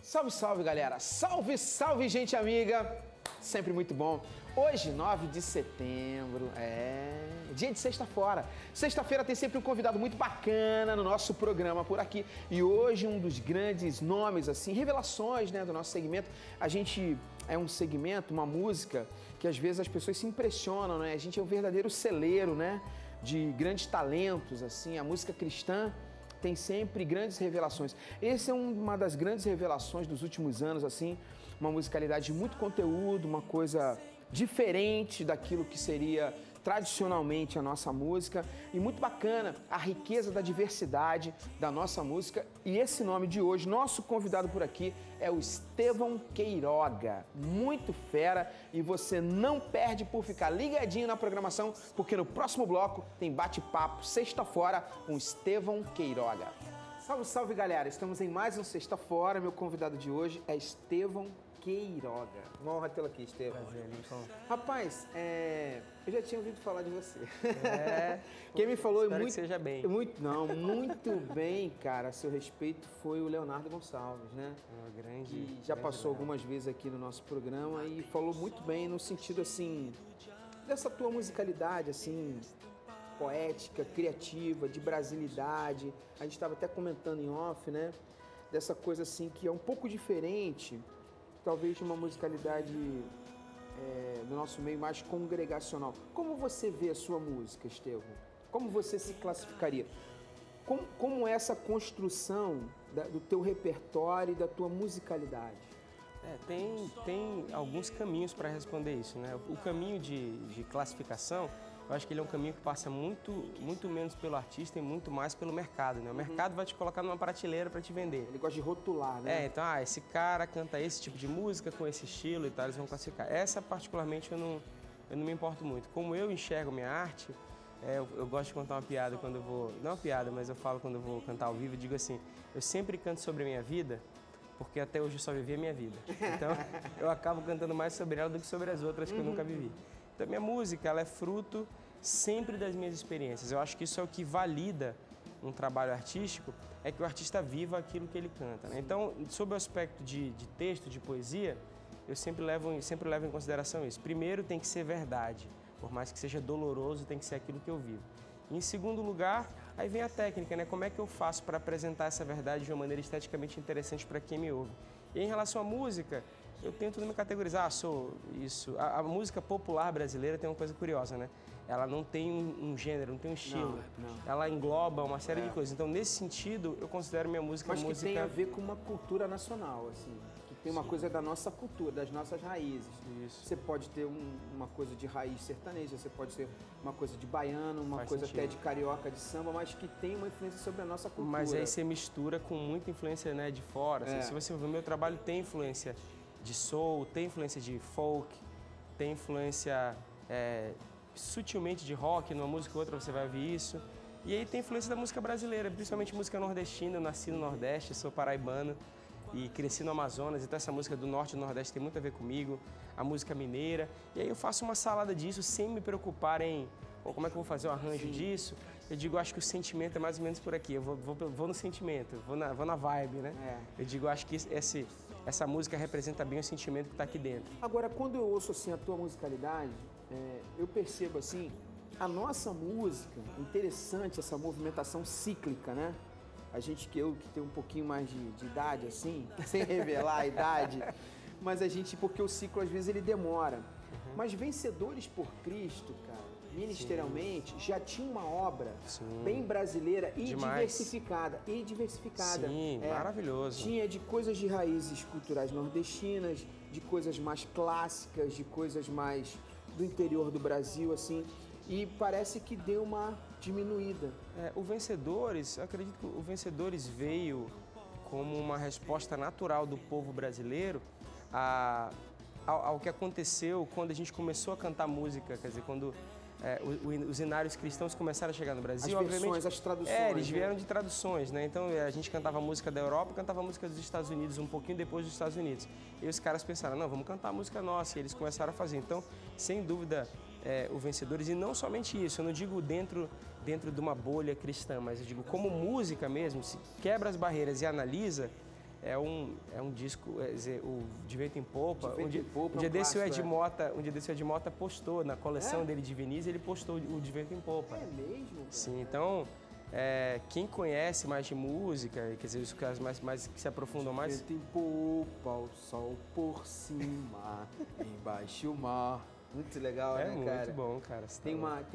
Salve, salve, galera! Salve, salve, gente amiga! Sempre muito bom. Hoje, 9 de setembro, dia de sexta-feira. Sexta-feira tem sempre um convidado muito bacana no nosso programa por aqui. E hoje um dos grandes nomes, assim, revelações, né, do nosso segmento. A gente é um segmento, uma música que às vezes as pessoas se impressionam, né? A gente é um verdadeiro celeiro, né, de grandes talentos, assim. A música cristã tem sempre grandes revelações. Essa é uma das grandes revelações dos últimos anos, assim, uma musicalidade de muito conteúdo, uma coisa diferente daquilo que seria tradicionalmente a nossa música e muito bacana a riqueza da diversidade da nossa música. E esse nome de hoje, nosso convidado por aqui é o Estevão Queiroga, muito fera, e você não perde por ficar ligadinho na programação, porque no próximo bloco tem bate-papo sexta-feira com Estevão Queiroga. Salve, salve, galera! Estamos em mais um Sexta-feira. Meu convidado de hoje é Estevão Queiroga. Uma honra tê-lo aqui, Estevão. Prazer, Lincoln. Rapaz, eu já tinha ouvido falar de você. Quem me falou espero que seja bem. Muito bem, cara, a seu respeito foi o Leonardo Gonçalves, né? Grande. Que já passou algumas vezes aqui no nosso programa e falou muito bem no sentido, assim, dessa tua musicalidade, assim, poética, criativa, de brasilidade. A gente estava até comentando em off, né? Dessa coisa, assim, que é um pouco diferente, talvez de uma musicalidade no nosso meio mais congregacional. Como você vê a sua música, Estevão? Como você se classificaria? Como é essa construção do teu repertório e da tua musicalidade? Tem alguns caminhos para responder isso, né? O caminho de classificação, eu acho que ele é um caminho que passa muito menos pelo artista e muito mais pelo mercado, né? O mercado vai te colocar numa prateleira para te vender. Ele gosta de rotular, né? Então, esse cara canta esse tipo de música com esse estilo e tal, eles vão classificar. Essa, particularmente, eu não me importo muito. Como eu enxergo minha arte, eu gosto de contar uma piada quando eu vou... Não uma piada, mas eu falo quando eu vou cantar ao vivo, eu digo assim, eu sempre canto sobre a minha vida, porque até hoje eu só vivi a minha vida. Então, eu acabo cantando mais sobre ela do que sobre as outras que eu nunca vivi. Então, minha música, ela é fruto sempre das minhas experiências. Eu acho que isso é o que valida um trabalho artístico, é que o artista viva aquilo que ele canta, né? Então, sob o aspecto de texto, de poesia, eu sempre levo em consideração isso. Primeiro, tem que ser verdade. Por mais que seja doloroso, tem que ser aquilo que eu vivo. E, em segundo lugar, aí vem a técnica, né? Como é que eu faço para apresentar essa verdade de uma maneira esteticamente interessante para quem me ouve? E em relação à música, eu tento não me categorizar, sou isso. A música popular brasileira tem uma coisa curiosa, né? Ela não tem um gênero, não tem um estilo. Não. Ela engloba uma série de coisas. Então, nesse sentido, eu considero minha música Mas que tem a ver com uma cultura nacional, assim. Que tem uma coisa da nossa cultura, das nossas raízes. Isso. Você pode ter uma coisa de raiz sertaneja, você pode ter uma coisa de baiano, uma Faz coisa sentido. até de carioca, de samba, mas que tem uma influência sobre a nossa cultura. Mas aí você mistura com muita influência, né, de fora. Assim, se você ver, o meu trabalho tem influência de soul, tem influência de folk, tem influência sutilmente de rock, numa música ou outra você vai ouvir isso. E aí tem influência da música brasileira, principalmente música nordestina. Eu nasci no Nordeste, sou paraibano e cresci no Amazonas, então essa música do Norte e do Nordeste tem muito a ver comigo, a música mineira. E aí eu faço uma salada disso sem me preocupar em como é que eu vou fazer o arranjo disso. Eu digo, acho que o sentimento é mais ou menos por aqui, eu vou no sentimento, vou na vibe, né? Eu digo, acho que essa música representa bem o sentimento que está aqui dentro. Agora, quando eu ouço assim, a tua musicalidade, eu percebo assim, a nossa música, interessante essa movimentação cíclica, né? A gente que tem um pouquinho mais de idade, assim, sem revelar a idade, mas porque o ciclo às vezes ele demora. Mas Vencedores por Cristo, cara, ministerialmente, já tinha uma obra bem brasileira e diversificada. Sim, maravilhoso. Tinha de coisas de raízes culturais nordestinas, de coisas mais clássicas, de coisas mais do interior do Brasil, assim, e parece que deu uma diminuída. O Vencedores, eu acredito que o Vencedores veio como uma resposta natural do povo brasileiro ao que aconteceu quando a gente começou a cantar música, quer dizer, quando os hinários cristãos começaram a chegar no Brasil. As versões, as traduções. Eles vieram de traduções, né? Então a gente cantava música da Europa, cantava música dos Estados Unidos um pouquinho depois dos Estados Unidos. E os caras pensaram, não, vamos cantar a música nossa, e eles começaram a fazer. Então, sem dúvida, o Vencedores, e não somente isso, eu não digo dentro de uma bolha cristã, mas eu digo como música mesmo, se quebra as barreiras e analisa, é um disco, quer dizer, o De Vento em Popa. De Vento em Popa Um dia desse o Ed clássico, Mota, um dia desse o Ed Mota postou na coleção dele de vinis, ele postou o De Vento em Popa. É mesmo? Cara? Sim, então quem conhece mais de música, quer dizer, os caras mais que se aprofundam mais. Vento em popa, o sol por cima, embaixo o mar. Muito legal, né, cara? Muito bom, cara. Tem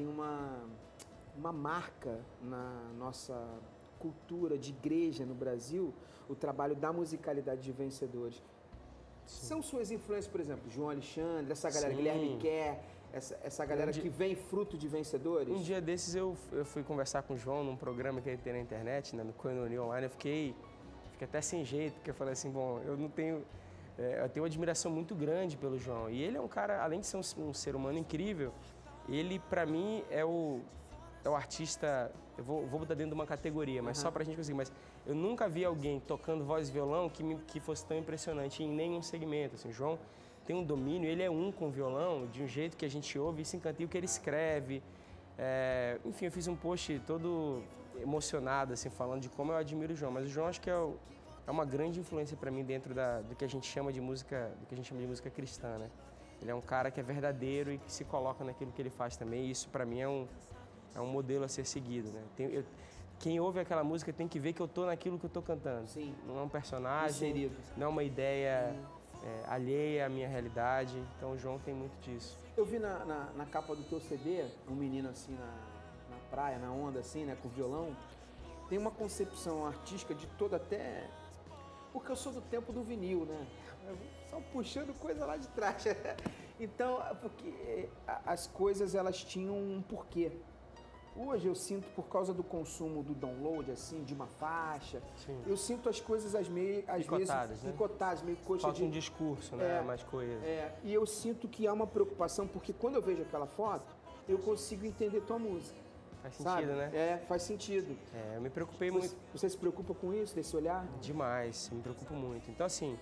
uma marca na nossa cultura de igreja no Brasil, o trabalho da musicalidade de vencedores. Sim. São suas influências, por exemplo, João Alexandre, essa galera, Sim. Guilherme Kerr, essa galera que vem fruto de vencedores? Um dia desses eu fui conversar com o João num programa que ele tem na internet, né, no Koinonia Online. Eu fiquei até sem jeito, porque eu falei assim, bom, eu tenho uma admiração muito grande pelo João. E ele é um cara, além de ser um ser humano incrível, ele, pra mim, é o artista... Eu vou botar dentro de uma categoria, mas só pra gente conseguir. Mas eu nunca vi alguém tocando voz e violão que fosse tão impressionante em nenhum segmento. Assim, o João tem um domínio, ele é com o violão, de um jeito que a gente ouve e se encanta. E o que ele escreve. Enfim, eu fiz um post todo emocionado, assim, falando de como eu admiro o João. Mas o João acho que é uma grande influência para mim dentro do que a gente chama de música, cristã, né? Ele é um cara que é verdadeiro e que se coloca naquilo que ele faz também. E isso para mim é um modelo a ser seguido, né? Quem ouve aquela música tem que ver que eu tô naquilo que eu tô cantando. Sim. Não é um personagem, inserido. não é uma ideia alheia à minha realidade. Então o João tem muito disso. Eu vi na capa do teu CD, um menino assim na praia, na onda assim, né, com violão. Tem uma concepção artística de toda até... Porque eu sou do tempo do vinil, né? Só puxando coisa lá de trás. Então, porque as coisas, elas tinham um porquê. Hoje eu sinto, por causa do consumo do download, assim, de uma faixa, Sim. eu sinto as coisas às vezes picotadas, meio coxa Falta um discurso, né? Mais coisa. E eu sinto que há uma preocupação, porque quando eu vejo aquela foto, eu consigo entender tua música. Faz sentido, né? Faz sentido. Eu me preocupei muito. Você se preocupa com isso, desse olhar? Demais, me preocupo muito. Então, assim,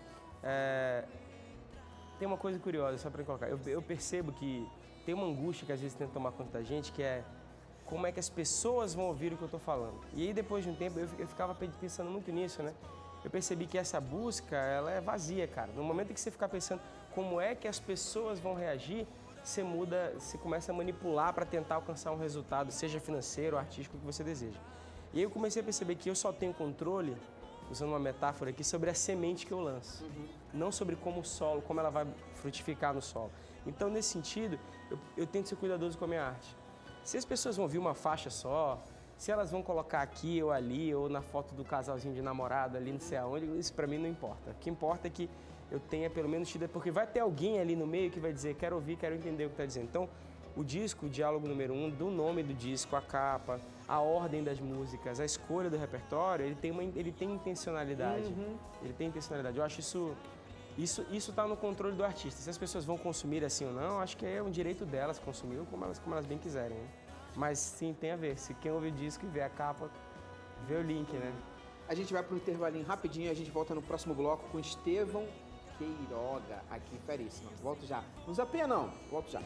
tem uma coisa curiosa, só para colocar. Eu percebo que tem uma angústia que às vezes tenta tomar conta da gente, que é como é que as pessoas vão ouvir o que eu estou falando. E aí, depois de um tempo, eu ficava pensando muito nisso, né? Eu percebi que essa busca, ela é vazia, cara. No momento em que você ficar pensando como é que as pessoas vão reagir, você começa a manipular para tentar alcançar um resultado, seja financeiro ou artístico, que você deseja. E aí eu comecei a perceber que eu só tenho controle, usando uma metáfora aqui, sobre a semente que eu lanço. Não sobre como ela vai frutificar no solo. Então, nesse sentido, eu tento ser cuidadoso com a minha arte. Se as pessoas vão ouvir uma faixa só, se elas vão colocar aqui ou ali, ou na foto do casalzinho de namorado ali, não sei aonde, isso pra mim não importa. O que importa é que eu tenha pelo menos tido, porque vai ter alguém ali no meio que vai dizer, quero ouvir, quero entender o que está dizendo. Então, o disco, o diálogo número 1, do nome do disco, a capa, a ordem das músicas, a escolha do repertório, ele tem intencionalidade. Ele tem intencionalidade. Eu acho isso está no controle do artista. Se as pessoas vão consumir assim ou não, acho que é um direito delas consumir como elas bem quiserem. Né? Mas sim, tem a ver. Se quem ouve o disco e vê a capa, vê o link, né? A gente vai para um intervalinho rapidinho e a gente volta no próximo bloco com Estevão Queiroga, aqui em Caríssima. Volto já. Não zapia não, volto já.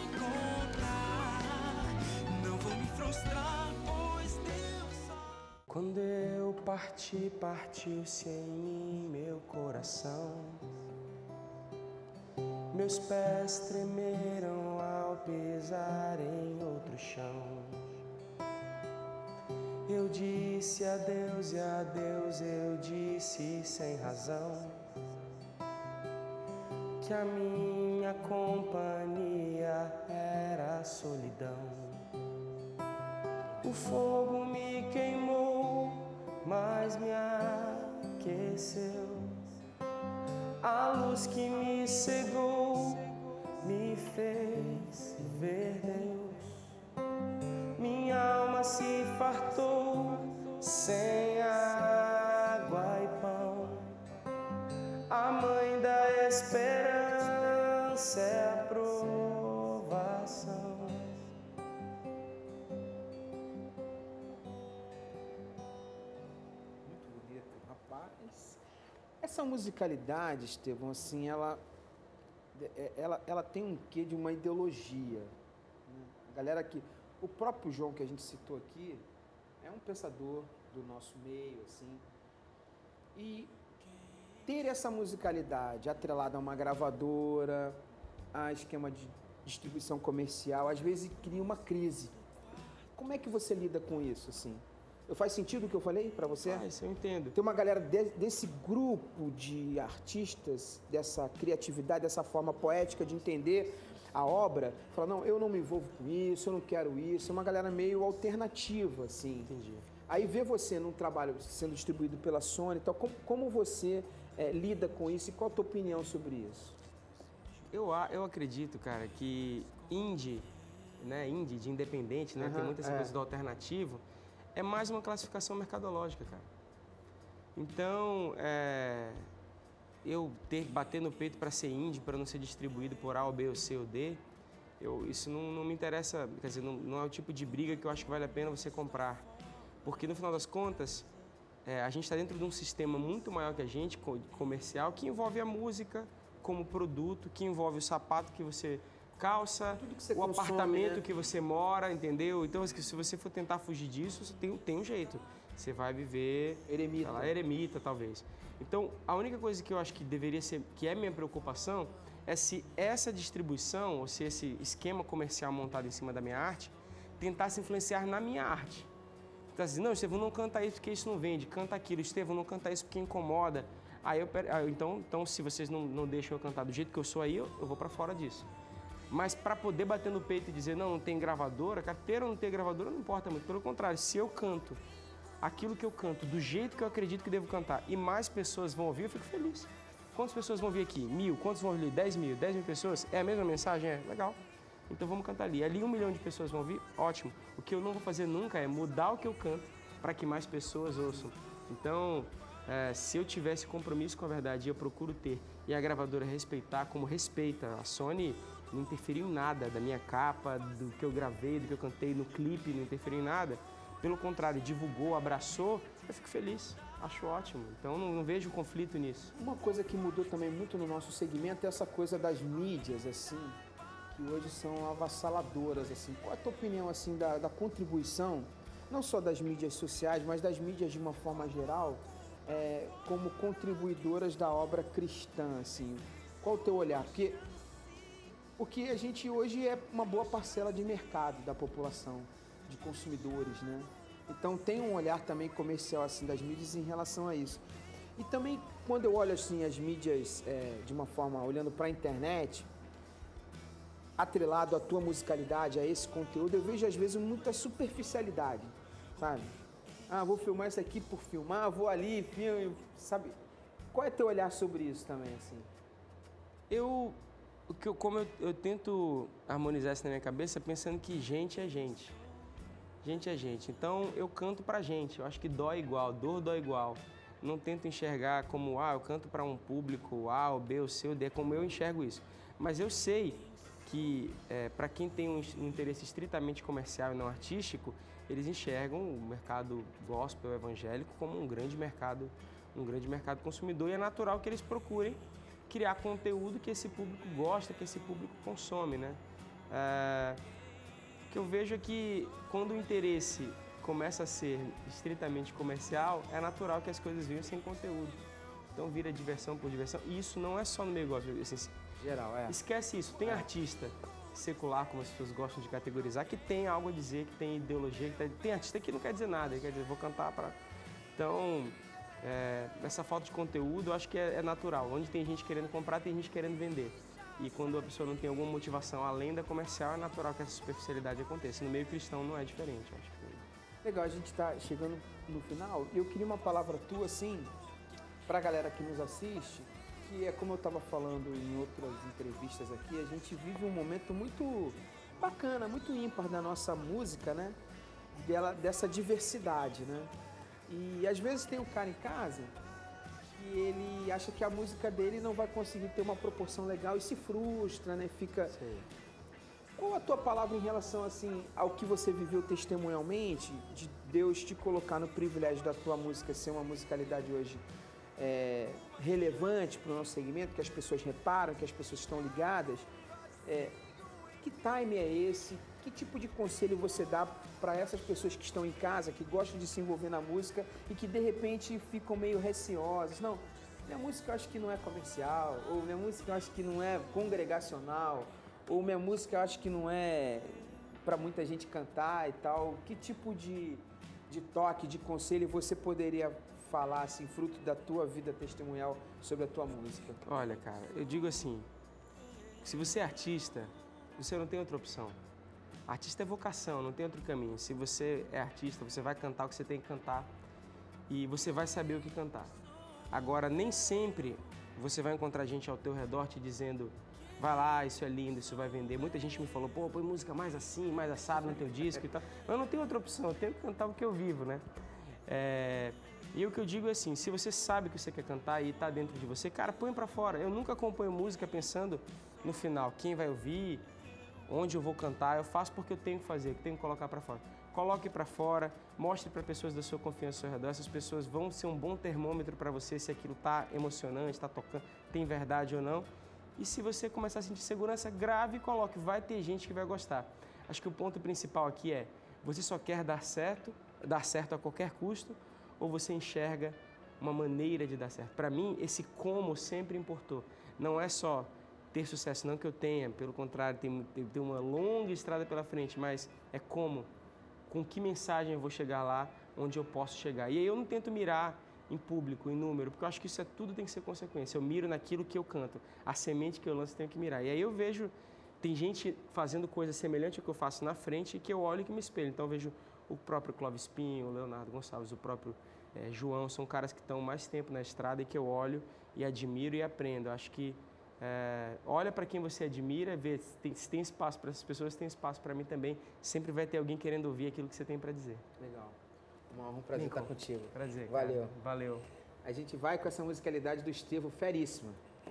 Não vou me frustrar, pois Deus só... Quando eu parti, partiu-se em mim meu coração. Meus pés tremeram ao pisar em outro chão. Eu disse adeus e adeus, eu disse sem razão, que a minha companhia era a solidão. O fogo me queimou, mas me aqueceu. A luz que me cegou me fez ver Deus. Minha alma se fartou sem água e pão. A mãe da esperança é a provação. Muito bonito, rapaz. Essa musicalidade, Estevão, assim, ela tem um quê de uma ideologia. Né? A galera que... O próprio João que a gente citou aqui é um pensador do nosso meio, assim. E ter essa musicalidade atrelada a uma gravadora, a esquema de distribuição comercial, às vezes cria uma crise. Como é que você lida com isso, assim? Faz sentido o que eu falei para você? Ah, isso eu entendo. Tem uma galera desse grupo de artistas, dessa criatividade, dessa forma poética de entender a obra, fala, não, eu não me envolvo com isso, eu não quero isso. É uma galera meio alternativa, assim. Entendi. Aí ver você num trabalho sendo distribuído pela Sony, então, como você lida com isso e qual a tua opinião sobre isso? Eu acredito, cara, que indie, né, indie de independente, né, tem muita essa coisa do alternativo, é mais uma classificação mercadológica, cara. Então, bater no peito para ser indie, para não ser distribuído por A ou B ou C ou D, isso não me interessa, quer dizer, não é o tipo de briga que eu acho que vale a pena você comprar. Porque, no final das contas, a gente está dentro de um sistema muito maior que a gente, comercial, que envolve a música como produto, que envolve o sapato que você calça, tudo que você o consome, apartamento né? que você mora, entendeu? Então, se você for tentar fugir disso, você tem um jeito. Você vai viver... Eremita. Sei lá, eremita, talvez. Então, a única coisa que eu acho que deveria ser, que é minha preocupação, é se essa distribuição, ou se esse esquema comercial montado em cima da minha arte, tentasse influenciar na minha arte. Então, assim, não, Estevão, não canta isso porque isso não vende, canta aquilo. Estevão, não canta isso porque incomoda. Então, se vocês não deixam eu cantar do jeito que eu sou aí, eu vou pra fora disso. Mas para poder bater no peito e dizer, não tem gravadora, cara, ter ou não ter gravadora não importa muito. Pelo contrário, se eu canto aquilo que eu canto, do jeito que eu acredito que devo cantar, e mais pessoas vão ouvir, eu fico feliz. Quantas pessoas vão vir aqui? 1.000? Quantos vão vir? 10 mil? 10 mil pessoas? É a mesma mensagem? É legal. Então vamos cantar ali. Ali 1 milhão de pessoas vão vir? Ótimo. O que eu não vou fazer nunca é mudar o que eu canto para que mais pessoas ouçam. Então, se eu tivesse compromisso com a verdade e eu procuro ter, e a gravadora respeitar como respeita, a Sony não interferiu em nada da minha capa, do que eu gravei, do que eu cantei no clipe, não interferiu em nada. Pelo contrário, divulgou, abraçou, eu fico feliz, acho ótimo. Então não vejo conflito nisso. Uma coisa que mudou também muito no nosso segmento é essa coisa das mídias, assim, que hoje são avassaladoras, assim. Qual é a tua opinião, assim, da contribuição, não só das mídias sociais, mas das mídias de uma forma geral, como contribuidoras da obra cristã, assim? Qual o teu olhar? Porque a gente hoje é uma boa parcela de mercado da população, de consumidores, né? Então tem um olhar também comercial assim das mídias em relação a isso. E também quando eu olho assim as mídias de uma forma olhando para a internet, atrelado à tua musicalidade, a esse conteúdo, eu vejo às vezes muita superficialidade, sabe? Ah, vou filmar isso aqui por filmar, vou ali, filme, sabe? Qual é teu olhar sobre isso também, assim? Como eu tento harmonizar isso na minha cabeça, pensando que gente é gente. Gente é gente. Então, eu canto pra gente. Eu acho que dói igual, dor dói igual. Não tento enxergar como, eu canto para um público A, ou B, ou C, ou D, é como eu enxergo isso. Mas eu sei que, para quem tem um interesse estritamente comercial e não artístico, eles enxergam o mercado gospel evangélico como um grande mercado consumidor, e é natural que eles procurem criar conteúdo que esse público gosta, que esse público consome, né? O que eu vejo é que quando o interesse começa a ser estritamente comercial, é natural que as coisas venham sem conteúdo. Então vira diversão por diversão. E isso não é só no meio gospel, assim, Geral, esquece isso. Tem artista secular, como as pessoas gostam de categorizar, que tem algo a dizer, que tem ideologia, tem artista que não quer dizer nada, ele quer dizer, vou cantar para... Então, essa falta de conteúdo, eu acho que é natural. Onde tem gente querendo comprar, tem gente querendo vender. E quando a pessoa não tem alguma motivação além da comercial, é natural que essa superficialidade aconteça. No meio cristão não é diferente, eu acho que... Legal, a gente está chegando no final e eu queria uma palavra tua, assim, para a galera que nos assiste, que é como eu estava falando em outras entrevistas aqui, a gente vive um momento muito bacana, muito ímpar da nossa música, né? Dessa diversidade, né? E às vezes tem um cara em casa que ele acha que a música dele não vai conseguir ter uma proporção legal e se frustra, né? Fica... Sim. Qual a tua palavra em relação, assim, ao que você viveu testemunhalmente, de Deus te colocar no privilégio da tua música ser uma musicalidade hoje relevante para o nosso segmento, que as pessoas reparam, que as pessoas estão ligadas? Que time é esse? Que tipo de conselho você dá para essas pessoas que estão em casa, que gostam de se envolver na música e que de repente ficam meio receosas? Não, minha música eu acho que não é comercial, ou minha música eu acho que não é congregacional, ou minha música eu acho que não é para muita gente cantar e tal. Que tipo de toque, de conselho você poderia falar, assim, fruto da tua vida testemunhal sobre a tua música? Olha, cara, eu digo assim, se você é artista, você não tem outra opção. Artista é vocação, não tem outro caminho. Se você é artista, você vai cantar o que você tem que cantar e você vai saber o que cantar. Agora, nem sempre você vai encontrar gente ao teu redor te dizendo, vai lá, isso é lindo, isso vai vender. Muita gente me falou, pô, põe música mais assim, mais assado no teu disco e tal. Mas eu não tenho outra opção, eu tenho que cantar o que eu vivo, né? E o que eu digo é assim, se você sabe o que você quer cantar e está dentro de você, cara, põe pra fora. Eu nunca componho música pensando no final, quem vai ouvir, onde eu vou cantar. Eu faço porque eu tenho que fazer, que tenho que colocar pra fora. Coloque pra fora, mostre para pessoas da sua confiança ao seu redor. Essas pessoas vão ser um bom termômetro para você se aquilo tá emocionante, tá tocando, tem verdade ou não. E se você começar a sentir segurança, grave e coloque. Vai ter gente que vai gostar. Acho que o ponto principal aqui é, você só quer dar certo a qualquer custo, ou você enxerga uma maneira de dar certo? Para mim, esse como sempre importou. Não é só ter sucesso, não que eu tenha, pelo contrário, tem uma longa estrada pela frente, mas é como, com que mensagem eu vou chegar lá onde eu posso chegar. E aí eu não tento mirar em público, em número, porque eu acho que isso tudo tem que ser consequência. Eu miro naquilo que eu canto, a semente que eu lanço eu tenho que mirar. E aí eu vejo, tem gente fazendo coisa semelhante ao que eu faço na frente e que eu olho e que me espelho. Então eu vejo o próprio Clóvis Pinho, o Leonardo Gonçalves, o próprio João, são caras que estão mais tempo na estrada e que eu olho e admiro e aprendo. Eu acho que olha para quem você admira, vê se tem espaço para essas pessoas, se tem espaço para mim também. Sempre vai ter alguém querendo ouvir aquilo que você tem para dizer. Legal. Um prazer estar contigo. Prazer, valeu. Cara. Valeu. A gente vai com essa musicalidade do Estevão, feríssima.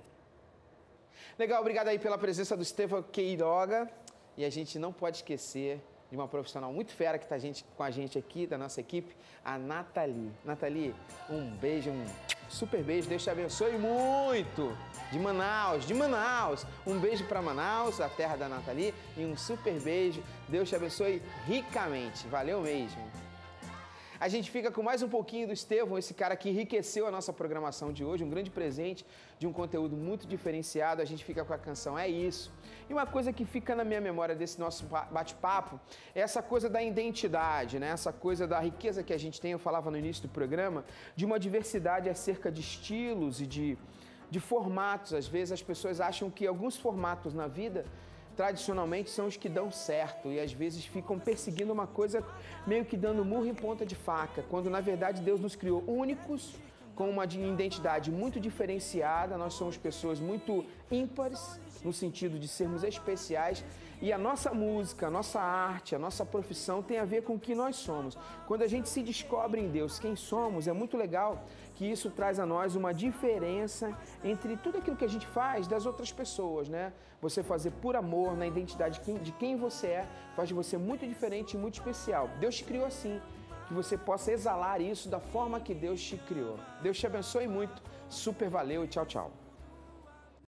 Legal, obrigado aí pela presença do Estevão Queiroga. E a gente não pode esquecer de uma profissional muito fera que está com a gente aqui, da nossa equipe, a Nathalie. Nathalie, um beijo, um super beijo, Deus te abençoe muito. De Manaus. Um beijo para Manaus, a terra da Nathalie, e um super beijo. Deus te abençoe ricamente. Valeu mesmo. A gente fica com mais um pouquinho do Estevão, esse cara que enriqueceu a nossa programação de hoje, um grande presente de um conteúdo muito diferenciado. A gente fica com a canção É Isso. E uma coisa que fica na minha memória desse nosso bate-papo é essa coisa da identidade, né? Essa coisa da riqueza que a gente tem, eu falava no início do programa, de uma diversidade acerca de estilos e de formatos. Às vezes as pessoas acham que alguns formatos na vida tradicionalmente são os que dão certo e às vezes ficam perseguindo uma coisa meio que dando murro em ponta de faca, quando na verdade Deus nos criou únicos, com uma identidade muito diferenciada. Nós somos pessoas muito ímpares no sentido de sermos especiais e a nossa música, a nossa arte, a nossa profissão tem a ver com o que nós somos. Quando a gente se descobre em Deus quem somos, é muito legal que isso traz a nós uma diferença entre tudo aquilo que a gente faz das outras pessoas, né? Você fazer por amor, na identidade de quem você é, faz de você muito diferente e muito especial. Deus te criou assim, que você possa exalar isso da forma que Deus te criou. Deus te abençoe muito, super valeu e tchau, tchau.